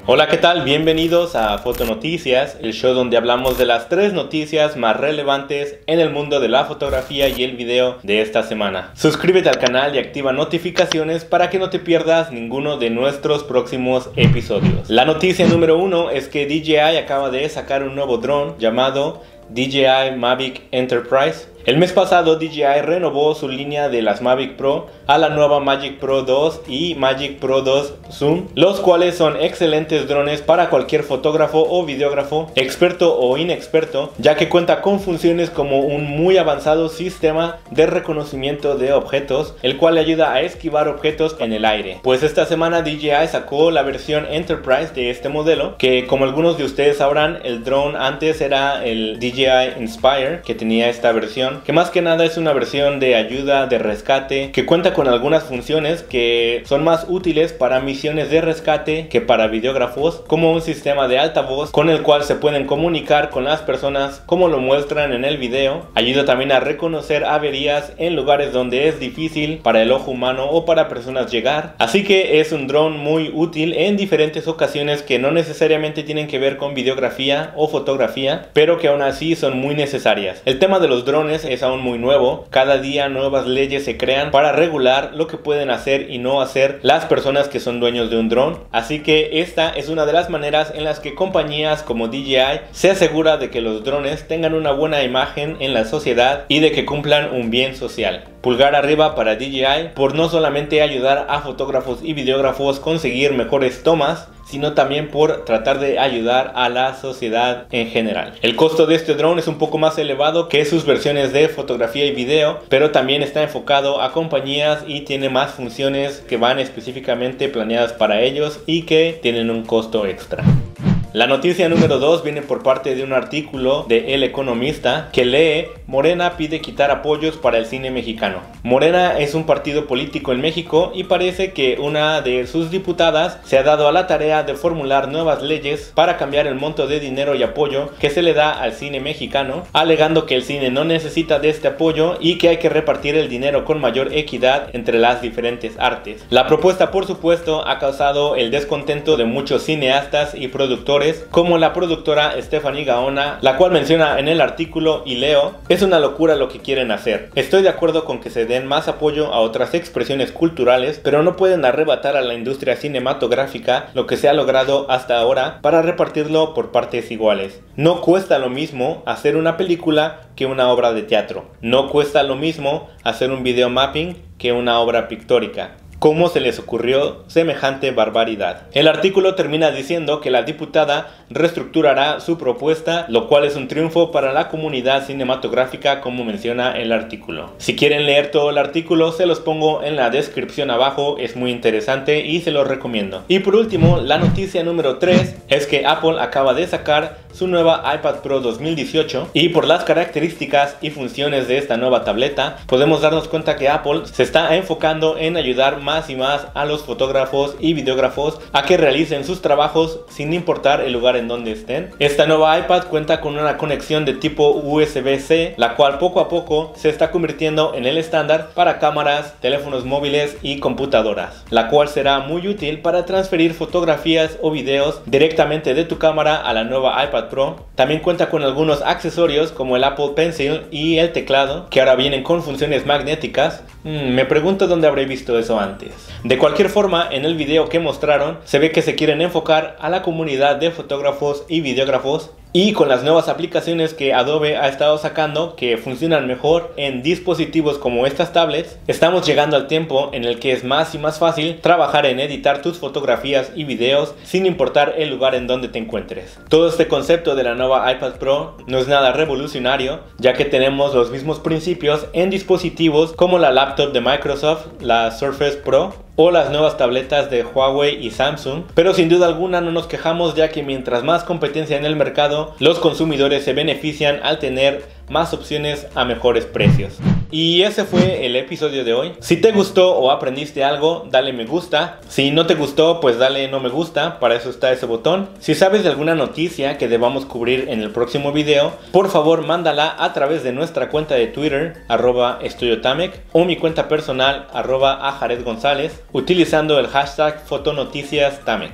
Hola, ¿qué tal? Bienvenidos a Fotonoticias, el show donde hablamos de las 3 noticias más relevantes en el mundo de la fotografía y el video de esta semana. Suscríbete al canal y activa notificaciones para que no te pierdas ninguno de nuestros próximos episodios. La noticia número 1 es que DJI acaba de sacar un nuevo dron llamado DJI Mavic Enterprise. El mes pasado DJI renovó su línea de las Mavic Pro a la nueva Mavic Pro 2 y Mavic Pro 2 Zoom, los cuales son excelentes drones para cualquier fotógrafo o videógrafo, experto o inexperto, ya que cuenta con funciones como un muy avanzado sistema de reconocimiento de objetos, el cual le ayuda a esquivar objetos en el aire. Pues esta semana DJI sacó la versión Enterprise de este modelo, que como algunos de ustedes sabrán, el drone antes era el DJI Inspire, que tenía esta versión, que más que nada es una versión de ayuda de rescate que cuenta con algunas funciones que son más útiles para misiones de rescate que para videógrafos, como un sistema de altavoz con el cual se pueden comunicar con las personas como lo muestran en el video. Ayuda también a reconocer averías en lugares donde es difícil para el ojo humano o para personas llegar. Así que es un dron muy útil en diferentes ocasiones que no necesariamente tienen que ver con videografía o fotografía, pero que aún así son muy necesarias. El tema de los drones es aún muy nuevo. Cada día nuevas leyes se crean para regular lo que pueden hacer y no hacer las personas que son dueños de un dron. Así que esta es una de las maneras en las que compañías como DJI se asegura de que los drones tengan una buena imagen en la sociedad y de que cumplan un bien social. Pulgar arriba para DJI por no solamente ayudar a fotógrafos y videógrafos conseguir mejores tomas, sino también por tratar de ayudar a la sociedad en general. El costo de este drone es un poco más elevado que sus versiones de fotografía y video, pero también está enfocado a compañías y tiene más funciones que van específicamente planeadas para ellos y que tienen un costo extra. La noticia número 2 viene por parte de un artículo de El Economista que lee: Morena pide quitar apoyos para el cine mexicano. Morena es un partido político en México y parece que una de sus diputadas se ha dado a la tarea de formular nuevas leyes para cambiar el monto de dinero y apoyo que se le da al cine mexicano, alegando que el cine no necesita de este apoyo y que hay que repartir el dinero con mayor equidad entre las diferentes artes. La propuesta, por supuesto, ha causado el descontento de muchos cineastas y productores, como la productora Stephanie Gaona, la cual menciona en el artículo, y leo: es una locura lo que quieren hacer. Estoy de acuerdo con que se den más apoyo a otras expresiones culturales, pero no pueden arrebatar a la industria cinematográfica lo que se ha logrado hasta ahora para repartirlo por partes iguales. No cuesta lo mismo hacer una película que una obra de teatro. No cuesta lo mismo hacer un video mapping que una obra pictórica. ¿Cómo se les ocurrió semejante barbaridad? El artículo termina diciendo que la diputada reestructurará su propuesta, lo cual es un triunfo para la comunidad cinematográfica, como menciona el artículo. Si quieren leer todo el artículo, se los pongo en la descripción abajo, es muy interesante y se los recomiendo. Y por último, la noticia número 3 es que Apple acaba de sacar su nueva iPad Pro 2018 y por las características y funciones de esta nueva tableta podemos darnos cuenta que Apple se está enfocando en ayudar más y más a los fotógrafos y videógrafos a que realicen sus trabajos sin importar el lugar en donde estén. Esta nueva iPad cuenta con una conexión de tipo USB-C, la cual poco a poco se está convirtiendo en el estándar para cámaras, teléfonos móviles y computadoras, la cual será muy útil para transferir fotografías o videos directamente de tu cámara a la nueva iPad Pro. También cuenta con algunos accesorios como el Apple Pencil y el teclado, que ahora vienen con funciones magnéticas. Me pregunto dónde habré visto eso antes. De cualquier forma, en el video que mostraron se ve que se quieren enfocar a la comunidad de fotógrafos y videógrafos, y con las nuevas aplicaciones que Adobe ha estado sacando que funcionan mejor en dispositivos como estas tablets, estamos llegando al tiempo en el que es más y más fácil trabajar en editar tus fotografías y videos sin importar el lugar en donde te encuentres. Todo este concepto de la nueva iPad Pro no es nada revolucionario, ya que tenemos los mismos principios en dispositivos como la laptop de Microsoft, la Surface Pro, o las nuevas tabletas de Huawei y Samsung, pero sin duda alguna no nos quejamos, ya que mientras más competencia en el mercado, los consumidores se benefician al tener más opciones a mejores precios. Y ese fue el episodio de hoy. Si te gustó o aprendiste algo, dale me gusta. Si no te gustó, pues dale no me gusta, para eso está ese botón. Si sabes de alguna noticia que debamos cubrir en el próximo video, por favor mándala a través de nuestra cuenta de Twitter, @EstudioTamec, o mi cuenta personal, @ajaredgonzalez, utilizando el hashtag Fotonoticiastamec.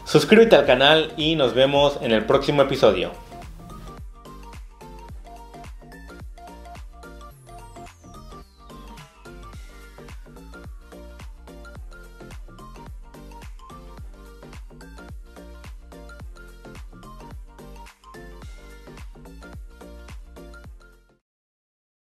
Suscríbete al canal y nos vemos en el próximo episodio.